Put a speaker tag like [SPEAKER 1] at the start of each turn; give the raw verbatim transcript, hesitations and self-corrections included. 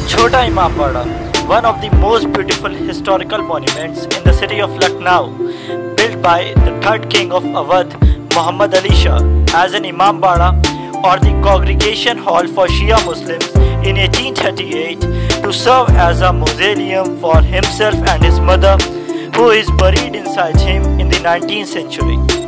[SPEAKER 1] Chota Imambara, one of the most beautiful historical monuments in the city of Lucknow, built by the third king of Awadh, Mohammed Ali Shah, as an Imambara or the congregation hall for Shia Muslims in eighteen thirty-eight to serve as a mausoleum for himself and his mother, who is buried inside him in the nineteenth century.